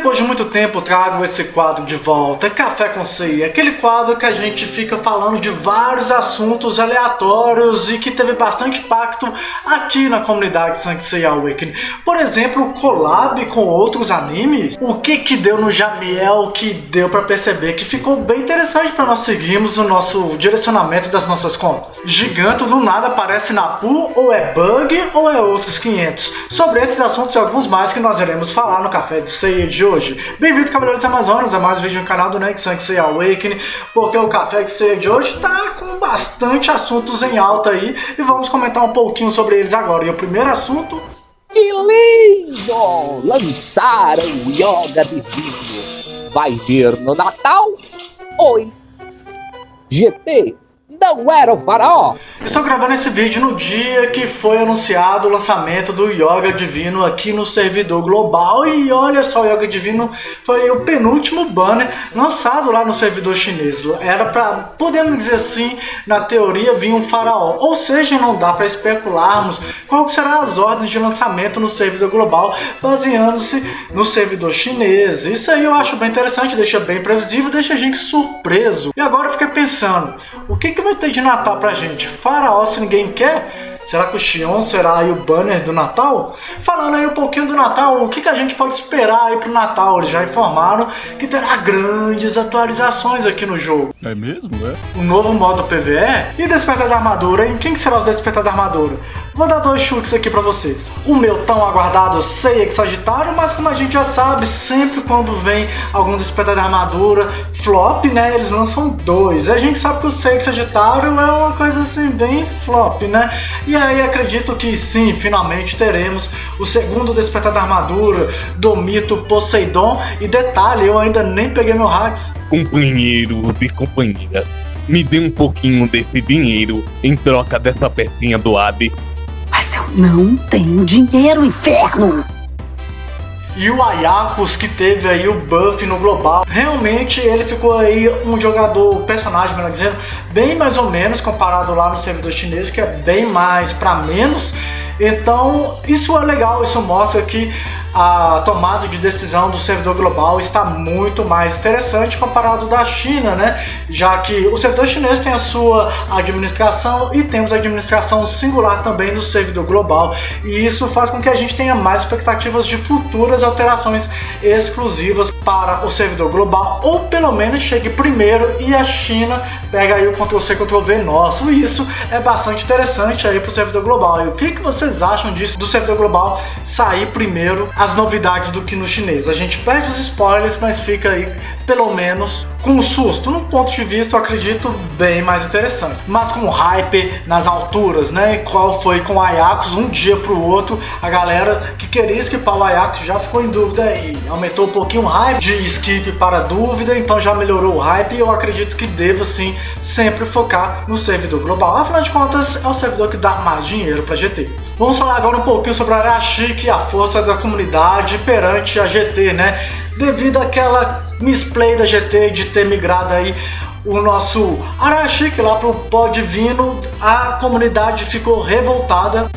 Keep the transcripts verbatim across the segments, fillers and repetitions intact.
Depois de muito tempo trago esse quadro de volta, Café com Ceia, aquele quadro que a gente fica falando de vários assuntos aleatórios e que teve bastante impacto aqui na comunidade Sansei Awakening. Por exemplo, collab com outros animes. O que que deu no Jamiel que deu pra perceber que ficou bem interessante para nós seguirmos o nosso direcionamento das nossas contas. Giganto do nada aparece na pool, ou é bug ou é outros quinhentos. Sobre esses assuntos e alguns mais que nós iremos falar no Café de Ceia de hoje. Bem-vindo, Cavaleiros Amazonas, a mais um vídeo no canal do Sansei Awakening, porque o Café de Ceia de hoje tá com bastante assuntos em alta aí e vamos comentar um pouquinho sobre eles agora. E o primeiro assunto... Que lindo! Lançaram o Yoga Divino. Vai vir no Natal? Oi! G T não era o faraó? Estou gravando esse vídeo no dia que foi anunciado o lançamento do Yoga Divino aqui no servidor global. E olha só, o Yoga Divino foi o penúltimo banner lançado lá no servidor chinês. Era para, podemos dizer assim, na teoria vir um faraó. Ou seja, não dá para especularmos qual serão as ordens de lançamento no servidor global, baseando-se no servidor chinês. Isso aí eu acho bem interessante, deixa bem previsível, deixa a gente surpreso. E agora eu fiquei pensando, o que que vai ter de Natal pra gente? Faraó se ninguém quer? Será que o Xion será aí o banner do Natal? Falando aí um pouquinho do Natal, o que que a gente pode esperar aí pro Natal? Eles já informaram que terá grandes atualizações aqui no jogo. É mesmo, é? Um novo modo P V E e Despertar da Armadura, hein? Quem que será o Despertar da Armadura? Vou dar dois chutes aqui pra vocês. O meu tão aguardado Seiya Sagitário, mas como a gente já sabe, sempre quando vem algum Despertar da Armadura flop, né, eles lançam dois. A gente sabe que o Seiya Sagitário é uma coisa assim, bem flop, né? E aí acredito que sim, finalmente teremos o segundo Despertar da Armadura do mito Poseidon. E detalhe, eu ainda nem peguei meu Hats. Companheiros e companheiras, me dê um pouquinho desse dinheiro em troca dessa pecinha do Hades. Mas eu não tenho dinheiro, inferno! E o Ayakos, que teve aí o buff no global, realmente ele ficou aí um jogador, personagem, melhor dizendo, bem mais ou menos comparado lá no servidor chinês, que é bem mais para menos. Então isso é legal, isso mostra que a tomada de decisão do servidor global está muito mais interessante comparado da China, né? Já que o servidor chinês tem a sua administração e temos a administração singular também do servidor global, e isso faz com que a gente tenha mais expectativas de futuras alterações exclusivas para o servidor global, ou pelo menos chegue primeiro e a China pega aí o control C, control V nosso, e isso é bastante interessante aí para o servidor global. E o que que vocês acham disso, do servidor global sair primeiro as novidades do que no chinês? A gente perde os spoilers, mas fica aí pelo menos com um susto. Num ponto de vista, eu acredito, bem mais interessante. Mas com hype nas alturas, né? Qual foi com o Ayakos, um dia pro outro, a galera que queria skipar o Ayakos já ficou em dúvida e aumentou um pouquinho o hype de skip para dúvida, então já melhorou o hype, e eu acredito que deva sim sempre focar no servidor global. Afinal de contas, é o servidor que dá mais dinheiro para G T. Vamos falar agora um pouquinho sobre a Arashiki e a força da comunidade perante a G T, né? Devido àquela misplay da G T de ter migrado aí o nosso Arashiki lá pro pó divino, a comunidade ficou revoltada.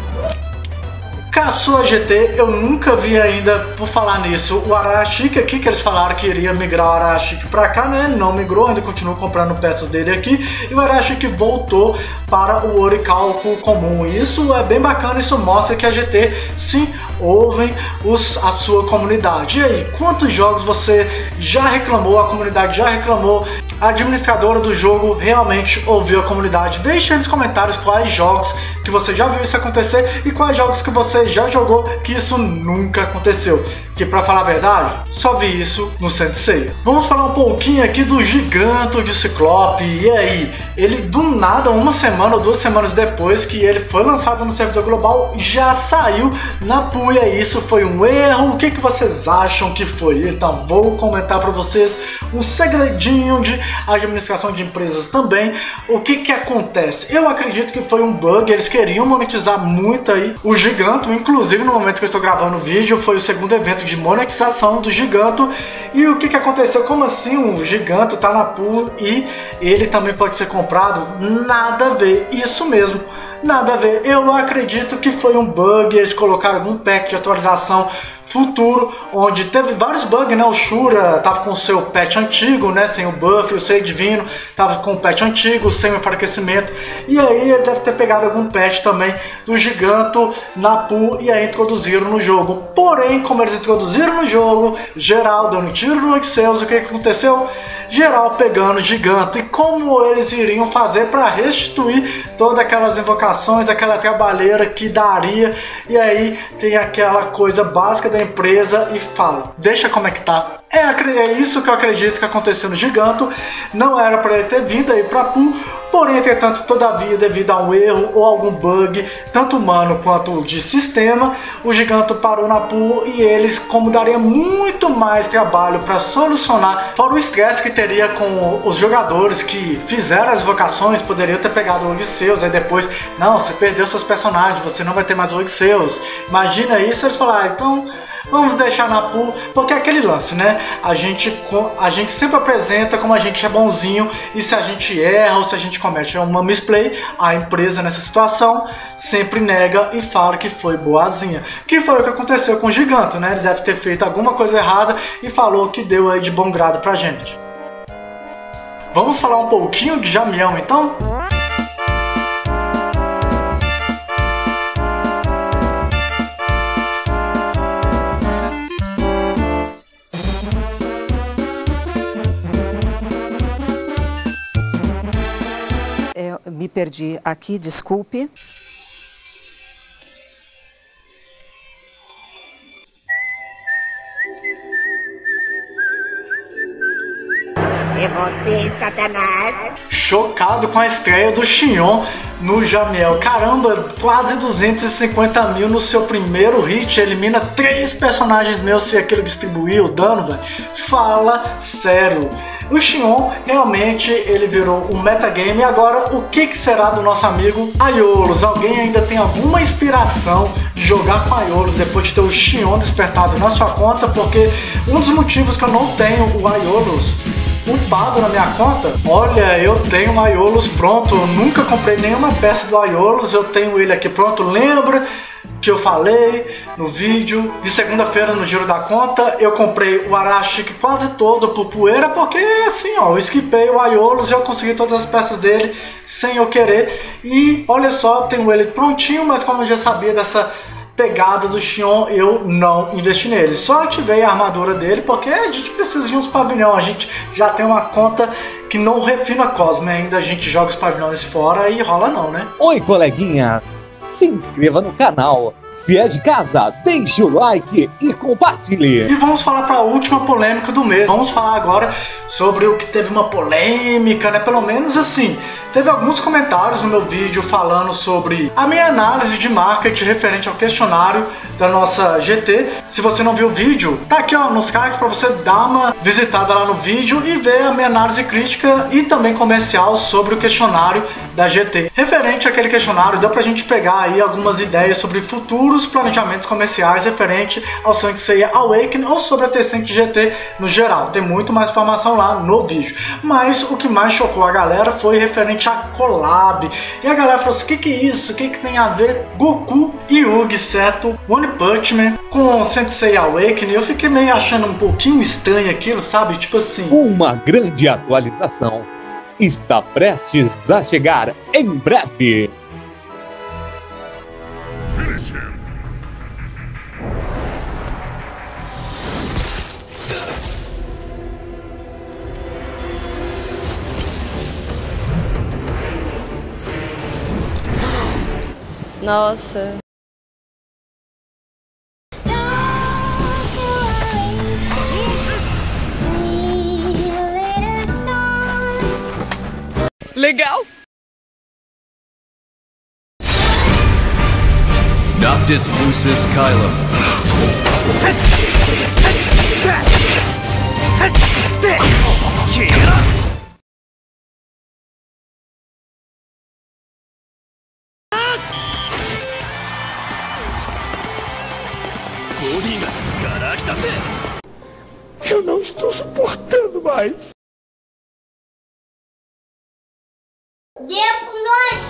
Caçou a G T, eu nunca vi ainda, por falar nisso, o Arashiki aqui, que eles falaram que iria migrar o Arashiki pra cá, né? Não migrou, ainda continuo comprando peças dele aqui, e o Arashiki voltou para o Orichalco comum. Isso é bem bacana, isso mostra que a G T sim ouvem os, a sua comunidade. E aí, quantos jogos você já reclamou, a comunidade já reclamou, a administradora do jogo realmente ouviu a comunidade? Deixa aí nos comentários quais jogos que você já viu isso acontecer e quais jogos que você já jogou que isso nunca aconteceu. Que, pra falar a verdade, só vi isso no Sensei. Vamos falar um pouquinho aqui do Giganto de Ciclope. E aí, ele do nada, uma semana ou duas semanas depois que ele foi lançado no servidor global, já saiu na pool. E isso foi um erro? O que que vocês acham que foi? Então vou comentar para vocês um segredinho de administração de empresas também. O que que acontece? Eu acredito que foi um bug, eles queriam monetizar muito aí o Giganto, inclusive no momento que eu estou gravando o vídeo foi o segundo evento de monetização do Giganto. E o que que aconteceu? Como assim o Giganto tá na pool e ele também pode ser comprado? Nada a ver, isso mesmo. Nada a ver, eu acredito que foi um bug, eles colocaram algum pack de atualização futuro, onde teve vários bugs, né? O Shura tava com o seu patch antigo, né? Sem o buff, o Ser Divino tava com o patch antigo, sem o enfraquecimento. E aí ele deve ter pegado algum patch também do Giganto, Napu, e aí introduziram no jogo. Porém, como eles introduziram no jogo, geral dando tiro no Exceus, o que aconteceu? Geral pegando Giganto, e como eles iriam fazer para restituir todas aquelas invocações, aquela trabalheira que daria. E aí tem aquela coisa básica da empresa e fala, deixa como é que tá. É, é isso que eu acredito que aconteceu no Giganto. Não era para ele ter vindo aí pra Pool, porém, entretanto, todavia, devido a um erro ou algum bug, tanto humano quanto de sistema, o Giganto parou na Pool e eles, como daria muito mais trabalho para solucionar, fora o estresse que teria com os jogadores que fizeram as vocações, poderiam ter pegado o Odisseus, aí depois, não, você perdeu seus personagens, você não vai ter mais o Odisseus. Imagina isso, eles falaram, ah, então vamos deixar na Pool, porque é aquele lance, né? A gente, a gente sempre apresenta como a gente é bonzinho, e se a gente erra ou se a gente comete uma misplay, a empresa nessa situação sempre nega e fala que foi boazinha. Que foi o que aconteceu com o Giganto, né? Ele deve ter feito alguma coisa errada e falou que deu aí de bom grado pra gente. Vamos falar um pouquinho de Jamião, então? Me perdi aqui, desculpe. É você, Satanás. Chocado com a estreia do Xion no Jamiel. Caramba, quase duzentos e cinquenta mil no seu primeiro hit. Elimina três personagens meus se aquilo distribuir o dano, velho. Fala sério. O Xion realmente ele virou um metagame. E agora o que, que será do nosso amigo Aiolos? Alguém ainda tem alguma inspiração de jogar com Aiolos depois de ter o Xion despertado na sua conta? Porque um dos motivos que eu não tenho o Aiolos upado na minha conta, olha, eu tenho o Aiolos pronto, eu nunca comprei nenhuma peça do Aiolos, eu tenho ele aqui pronto. Lembra que eu falei no vídeo de segunda-feira no Giro da Conta? Eu comprei o Arashik quase todo por poeira, porque assim, ó, eu esquipei o Aiolos e eu consegui todas as peças dele sem eu querer. E olha só, tenho ele prontinho, mas como eu já sabia dessa pegada do Xion, eu não investi nele. Só ativei a armadura dele porque a gente precisa de uns pavilhões. A gente já tem uma conta que não refina Cosme ainda. A gente joga os pavilhões fora e rola não, né? Oi, coleguinhas! Se inscreva no canal. Se é de casa, deixe o like e compartilhe. E vamos falar para a última polêmica do mês. Vamos falar agora sobre o que teve uma polêmica, né? Pelo menos assim, teve alguns comentários no meu vídeo falando sobre a minha análise de marketing referente ao questionário da nossa G T. Se você não viu o vídeo, tá aqui ó, nos cards para você dar uma visitada lá no vídeo e ver a minha análise crítica e também comercial sobre o questionário da G T. Referente àquele questionário, deu pra gente pegar aí algumas ideias sobre futuros planejamentos comerciais referente ao Saint Seiya Awakening ou sobre a Tencent G T no geral. Tem muito mais informação lá no vídeo. Mas o que mais chocou a galera foi referente a collab. E a galera falou assim, o que que é isso? O que que tem a ver Goku e Yugi, certo? One Punch Man com Saint Seiya Awakening? Eu fiquei meio achando um pouquinho estranho aquilo, sabe? Tipo assim... Uma grande atualização está prestes a chegar em breve. Nossa. Legal. Noctis Lucis Kylum. Eu não estou suportando mais. Deu pro nós.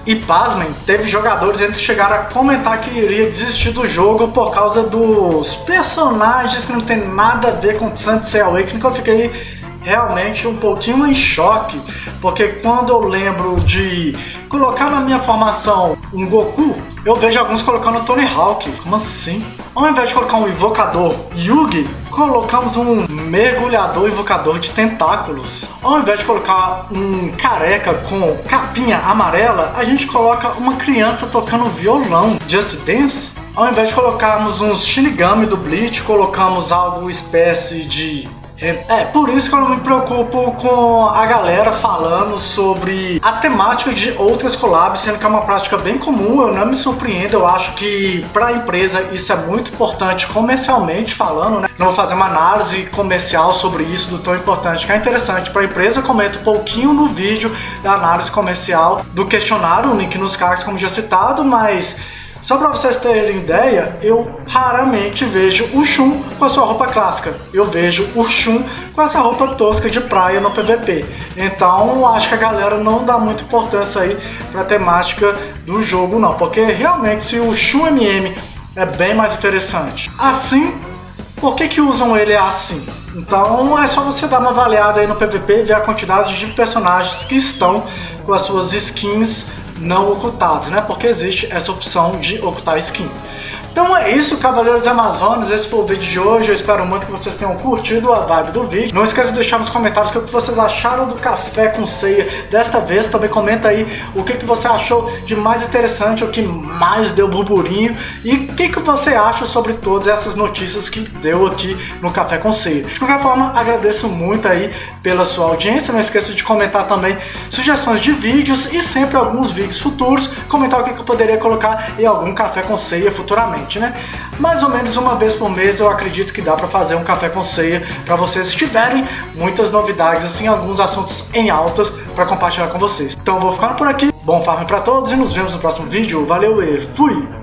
E pasmem, teve jogadores entre que chegaram a comentar que iria desistir do jogo por causa dos personagens que não tem nada a ver com Saint Awakening, que eu fiquei realmente um pouquinho em choque, porque quando eu lembro de colocar na minha formação um Goku, eu vejo alguns colocando o Tony Hawk. Como assim? Ao invés de colocar um invocador Yugi, colocamos um mergulhador invocador de tentáculos. Ao invés de colocar um careca com capinha amarela, a gente coloca uma criança tocando violão. Just Dance? Ao invés de colocarmos uns Shinigami do Bleach, colocamos algo espécie de... É, por isso que eu não me preocupo com a galera falando sobre a temática de outras collabs, sendo que é uma prática bem comum. Eu não me surpreendo, eu acho que para a empresa isso é muito importante comercialmente falando, né? Não vou fazer uma análise comercial sobre isso, do tão importante que é interessante para a empresa. Eu comento um pouquinho no vídeo da análise comercial do questionário, o link nos cards como já citado, mas... só para vocês terem ideia, eu raramente vejo o Shun com a sua roupa clássica. Eu vejo o Shun com essa roupa tosca de praia no P V P. Então acho que a galera não dá muita importância aí para a temática do jogo não. Porque realmente se o Shun M M é bem mais interessante assim, por que que usam ele assim? Então é só você dar uma avaliada aí no P V P e ver a quantidade de personagens que estão com as suas skins não ocultados, né? Porque existe essa opção de ocultar skin. Então é isso, Cavaleiros Amazonas, esse foi o vídeo de hoje. Eu espero muito que vocês tenham curtido a vibe do vídeo. Não esqueça de deixar nos comentários o que vocês acharam do café com ceia desta vez. Também comenta aí o que você achou de mais interessante, o que mais deu burburinho e o que você acha sobre todas essas notícias que deu aqui no Café com Ceia. De qualquer forma, agradeço muito aí pela sua audiência. Não esqueça de comentar também sugestões de vídeos e sempre alguns vídeos futuros. Comentar o que eu poderia colocar em algum Café com Ceia futuramente. Né? Mais ou menos uma vez por mês eu acredito que dá para fazer um café com ceia para vocês se tiverem muitas novidades, assim, alguns assuntos em altas para compartilhar com vocês. Então eu vou ficando por aqui, bom farm para todos e nos vemos no próximo vídeo. Valeu e fui!